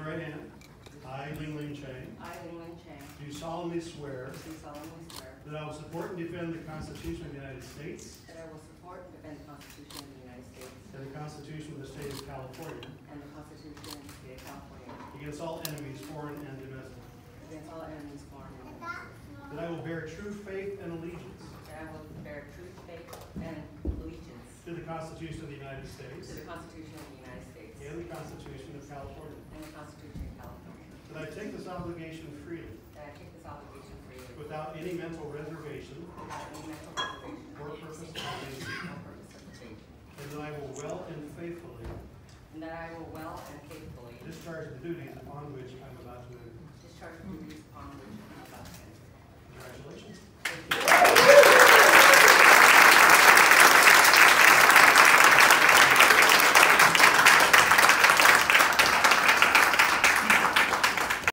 your right hand. I, Ling Ling Chang, I, Ling Ling Chang, do solemnly swear do solemnly swear that I will support and defend the Constitution of the United States that I will support and defend the Constitution of the United States and the Constitution of the State of California and the Constitution of the State of California against all enemies, foreign and domestic. against all enemies, foreign and domestic. That I will bear true faith and allegiance That I will bear true faith and allegiance to the Constitution of the United States to the Constitution of the United States and the Constitution of California. and the Constitution of California. That I take this obligation freely, That I take this obligation freely without any mental reservation without any mental reservation or purpose of evasion, or purpose of evasion. and that I will well and faithfully And that I will well and faithfully discharge the duties upon which I'm about to enter. discharge the duties upon which I am about to enter. Congratulations. Thank you.